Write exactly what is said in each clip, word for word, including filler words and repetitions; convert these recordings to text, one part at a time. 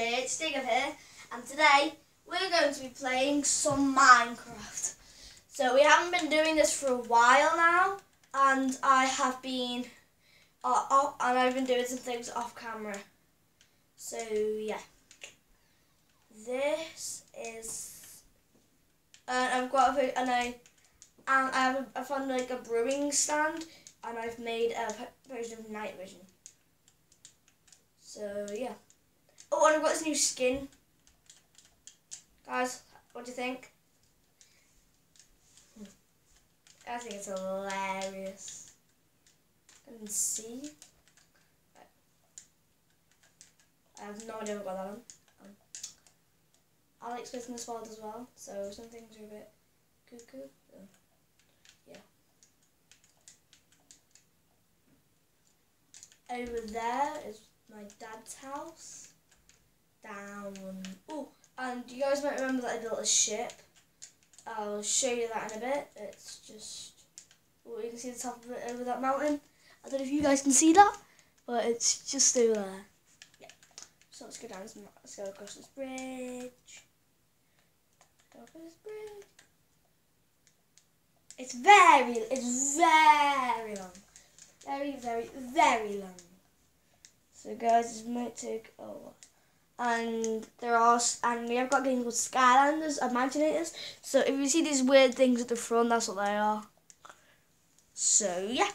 here, it's Digger here, and today we're going to be playing some Minecraft. So we haven't been doing this for a while now, and I have been, uh, off, and I've been doing some things off camera. So yeah, this is, uh, I've got a, and I, and I have a, I found like a brewing stand, and I've made a version of night vision. So yeah. Oh, and I've got this new skin. Guys, what do you think? I think it's hilarious. And see. I have no idea what that on. Um, I like splitting this world as well, so some things are a bit cuckoo. So, yeah. Over there is my dad's house. Down. Oh, and you guys might remember that I built a ship. I'll show you that in a bit. It's just, oh, you can see the top of it over that mountain. I don't know if you guys can see that, but it's just over there. Yeah. So let's go down this, let's go across this bridge. Go across this bridge. It's very, it's very long. Very, very, very long. So guys, this might take a while. And there are, and we have got games called Skylanders, Imaginators. So if you see these weird things at the front, that's what they are. So yeah.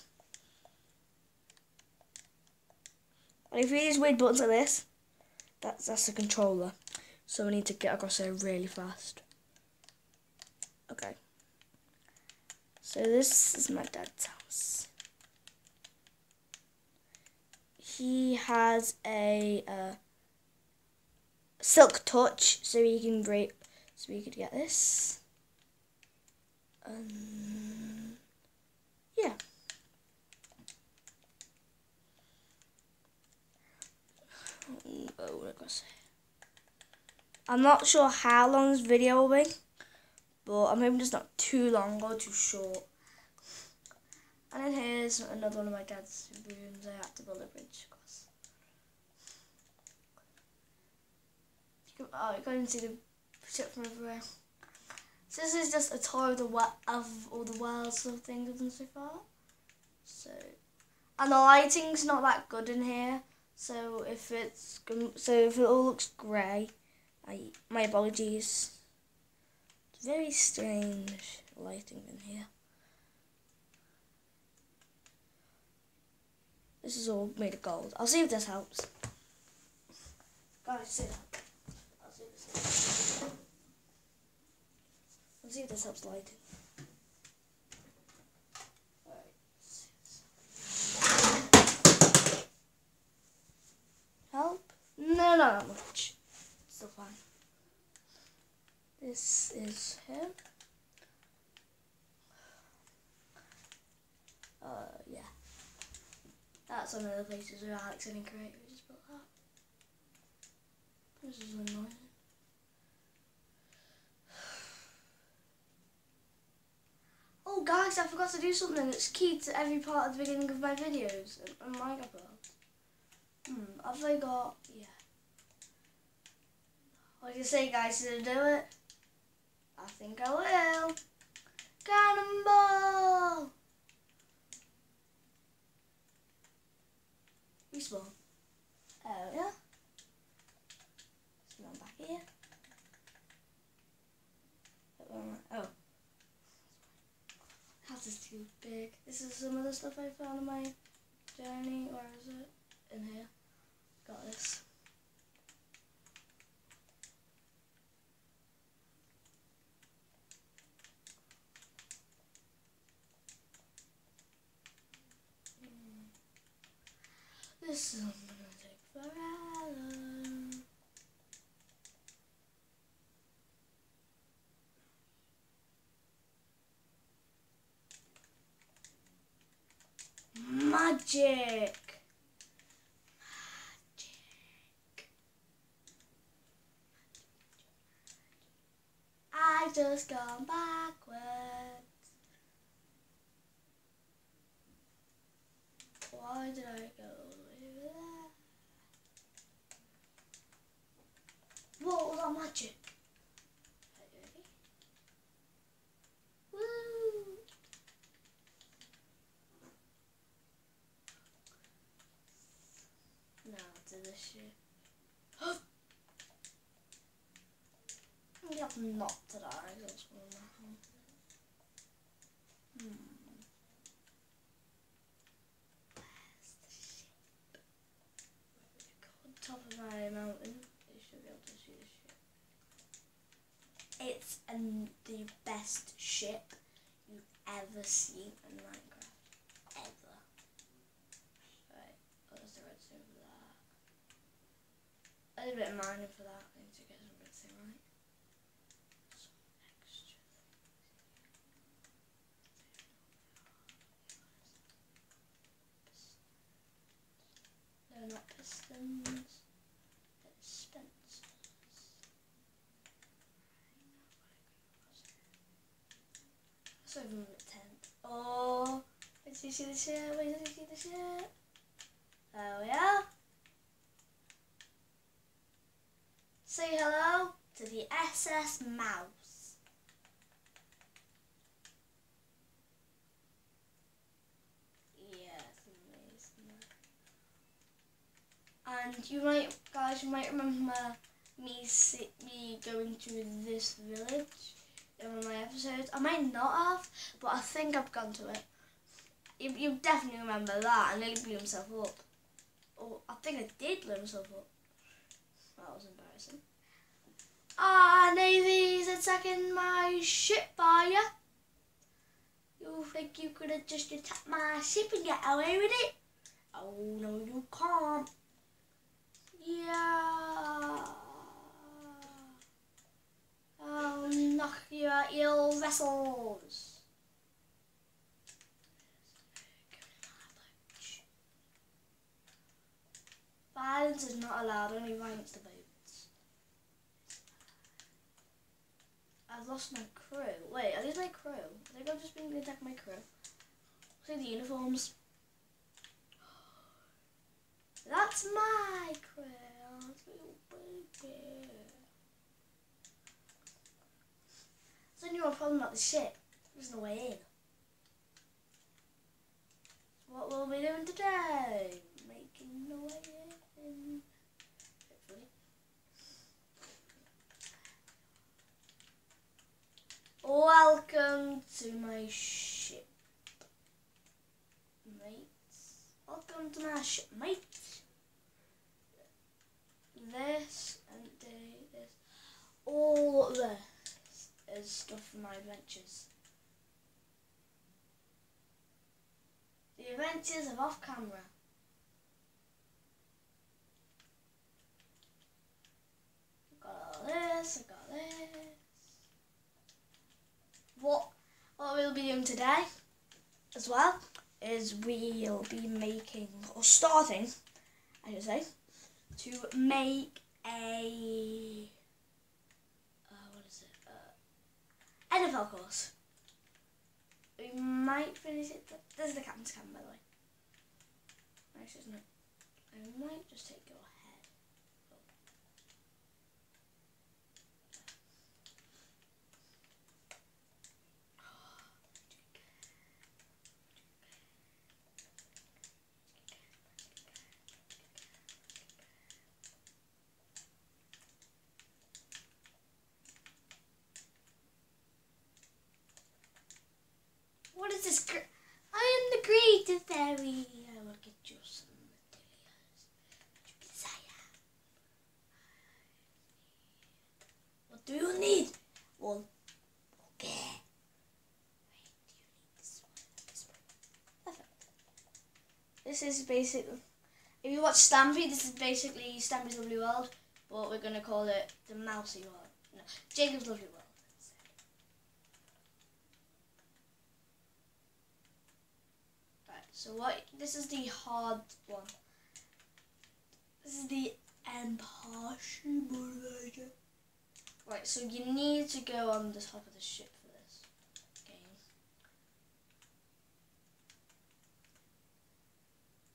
And if you see these weird buttons like this, that's that's the controller. So we need to get across there really fast. Okay. So this is my dad's house. He has a uh, silk touch, so you can break, so you could get this. Um, yeah. Oh, what I say? I'm not sure how long this video will be, but I'm hoping it's not too long or too short. And then here's another one of my dad's rooms. I had to build a bridge across. Oh, you can't even see the ship from everywhere. So this is just a tour of the of all the worlds of things I've done so far. So, and the lighting's not that good in here. So if it's so if it all looks grey, I my apologies. It's very strange lighting in here. This is all made of gold. I'll see if this helps. Guys, sit down. Let's see if this helps lighting. Alright. Help? No, not that much. Still fine. This is him. Uh, yeah. That's one of the places where Alex and Creator just built that. This is annoying. Oh guys, I forgot to do something that's key to every part of the beginning of my videos on Minecraft World. Hmm, have I got, yeah. What do you say guys, to do it? I think I will. Cannonball! Respawn. Oh yeah. So I'm back here. Oh. House is too big. This is some of the stuff I found on my journey. Where is it? In here. Got this. Mm. This is gonna take forever. Magic! Magic! I just gone backwards. Why did I go over there? magic. Are you ready? Woo! Now to the ship. We have not to die. That's one of my Hmm. Where's the ship? Go on top of my mountain. You should be able to see the ship. It's um, the best ship you've ever seen in Minecraft. Ever. Right, what's the redstone for that? I did a bit of mining for that. I need to get some redstone right. They're not pistons, they're dispensers. Let's open the tent. Oh, wait till you see the ship, wait till you see the ship. There we are. Say hello to the S S Mouse. And you might, guys, you might remember me see, me going to this village in one of my episodes. I might not have, but I think I've gone to it. You, you definitely remember that, and nearly blew himself up. Oh, I think I did blow myself up. That was embarrassing. Ah, Navy's attacking my ship, are ya? You think you could have just attacked my ship and get away with it? Oh, no, you can't. Yeah. I'll knock you out your vessels. Violence is not allowed, only violence to boats. I've lost my crew. Wait, are these my crew? I think I've just been attacking my crew. See the uniforms. That's my crew. That's my baby. There's only one problem about the ship. There's no way in. What will we be doing today? Making the way in. Hopefully. Welcome to my ship, mates. Welcome to my ship, mates. This and this, all this is stuff from my adventures. The adventures of off camera. I've got all this, I've got this. What, what we'll be doing today as well is we'll be making, or starting, I should say, to make a, uh, what is it, uh, N F L course. We might finish it, this is the captain's cabin by the way. Nice, isn't it? I might just take your head. Oh. What is this? I am the great fairy. I will get you some materials that you desire. What do you need? Well, okay. Wait, do you need this one? This one. Perfect. This is basically, if you watch Stampy, this is basically Stampy's Lovely World, but we're going to call it the Mousy World. No, Jacob's Lovely World. So what? This is the hard one. This is the impossible version. Right. So you need to go on the top of the ship for this game.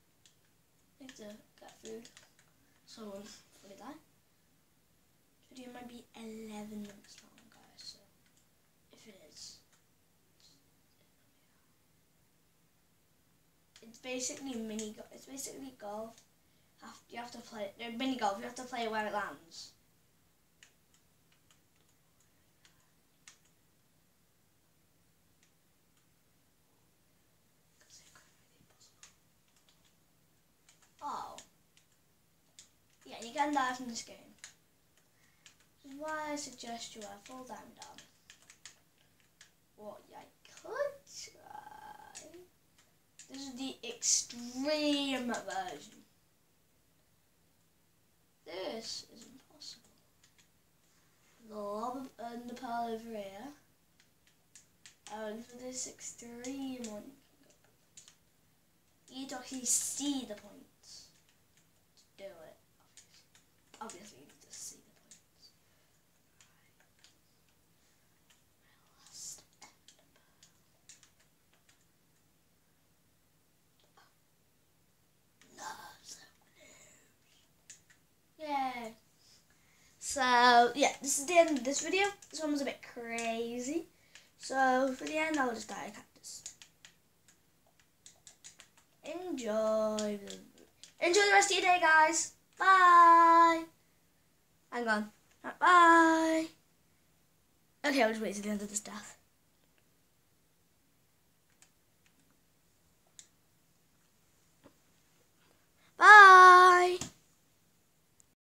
Need to get food. So, what did I? Video might be eleven minutes long, guys. So if it is, it's basically mini. It's basically golf. Have, you have to play no, mini golf. You have to play it where it lands. Oh, yeah, you can die from this game. Which is why I suggest you have full time down. What I could try. This is the extreme version. This is impossible. The lob and the pearl over here. And for this extreme one, you can actually see the points to do it. Obviously, obviously you need to see the points. Right. No, so close. Yeah. So yeah, this is the end of this video. This one was a bit crazy. So for the end, I'll just dye a cactus. Enjoy the enjoy the rest of your day, guys. Bye. Hang on. Bye. Okay, I'll just wait till the end of this death.